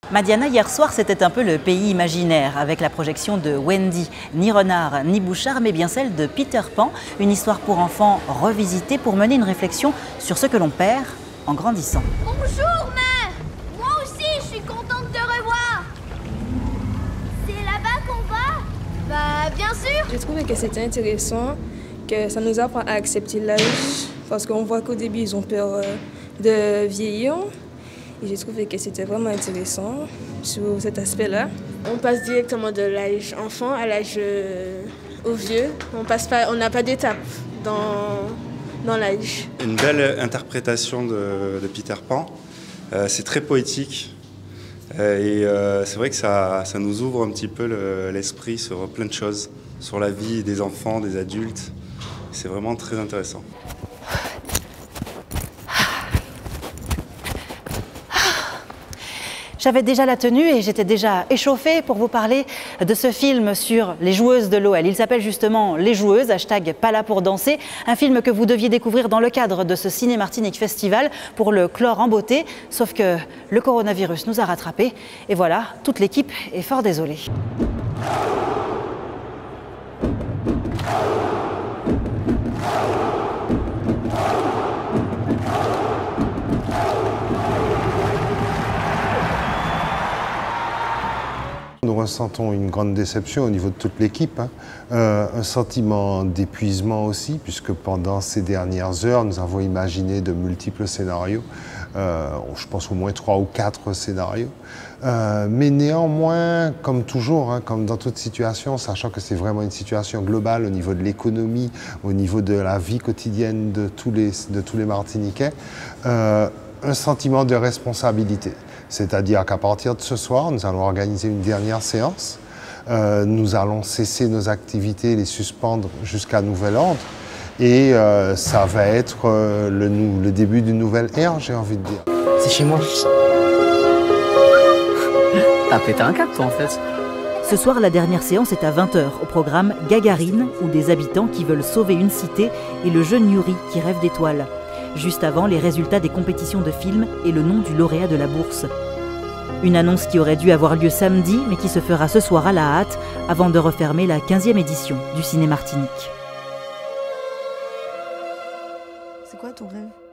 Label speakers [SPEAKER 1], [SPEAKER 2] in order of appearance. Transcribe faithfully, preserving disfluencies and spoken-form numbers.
[SPEAKER 1] Madiana, hier soir, c'était un peu le pays imaginaire, avec la projection de Wendy, ni renard, ni bouchard, mais bien celle de Peter Pan, une histoire pour enfants revisitée pour mener une réflexion sur ce que l'on perd en grandissant.
[SPEAKER 2] Bonjour, mère! Moi aussi, je suis contente de te revoir! C'est là-bas qu'on va? Bah, bien sûr!
[SPEAKER 3] J'ai trouvé que c'était intéressant, que ça nous apprend à accepter l'âge, parce qu'on voit qu'au début, ils ont peur de vieillir. Et j'ai trouvé que c'était vraiment intéressant sur cet aspect-là.
[SPEAKER 4] On passe directement de l'âge enfant à l'âge euh, au vieux. On passe pas, on n'a pas d'étape dans, dans l'âge.
[SPEAKER 5] Une belle interprétation de, de Peter Pan. Euh, c'est très poétique. Euh, et euh, c'est vrai que ça, ça nous ouvre un petit peu l'esprit le, sur plein de choses, sur la vie des enfants, des adultes. C'est vraiment très intéressant.
[SPEAKER 1] J'avais déjà la tenue et j'étais déjà échauffée pour vous parler de ce film sur les joueuses de l'O L. Il s'appelle justement Les Joueuses, hashtag pas là pour danser, un film que vous deviez découvrir dans le cadre de ce Ciné Martinique Festival pour le clore en beauté, sauf que le coronavirus nous a rattrapés et voilà, toute l'équipe est fort désolée.
[SPEAKER 6] Nous ressentons une grande déception au niveau de toute l'équipe, hein. euh, un sentiment d'épuisement aussi, puisque pendant ces dernières heures, nous avons imaginé de multiples scénarios, euh, je pense au moins trois ou quatre scénarios. Euh, mais néanmoins, comme toujours, hein, comme dans toute situation, sachant que c'est vraiment une situation globale au niveau de l'économie, au niveau de la vie quotidienne de tous les, de tous les Martiniquais, euh, un sentiment de responsabilité. C'est-à-dire qu'à partir de ce soir, nous allons organiser une dernière séance. Euh, nous allons cesser nos activités, les suspendre jusqu'à nouvel ordre. Et euh, ça va être euh, le, le début d'une nouvelle ère, j'ai envie de dire.
[SPEAKER 7] C'est chez moi. T'as pété un câble, toi, en fait.
[SPEAKER 1] Ce soir, la dernière séance est à vingt heures, au programme Gagarine, où des habitants qui veulent sauver une cité et le jeune Yuri qui rêve d'étoiles. Juste avant, les résultats des compétitions de films et le nom du lauréat de la bourse. Une annonce qui aurait dû avoir lieu samedi, mais qui se fera ce soir à la hâte, avant de refermer la quinzième édition du Ciné Martinique.
[SPEAKER 3] C'est quoi ton rêve?